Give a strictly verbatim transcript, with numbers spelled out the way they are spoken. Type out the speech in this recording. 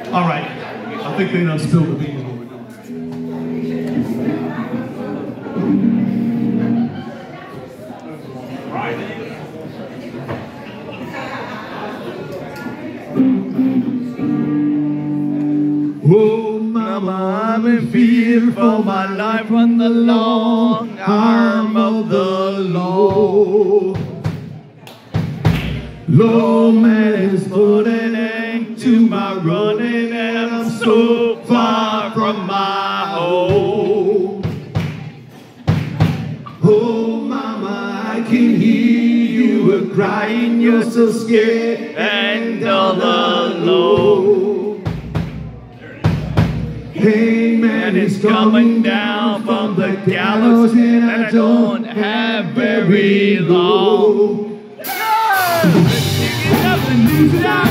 All right, I think they done spilled the beans what we're doing. Oh, mama, I'm in fear for my life from the long arm of the law. Lord, man is putting end to my running, and I'm so far from my home. Oh, mama, I can hear you a crying, you're so scared and all alone. Hey, man is coming down from the gallows, and I don't have very long. Nothing to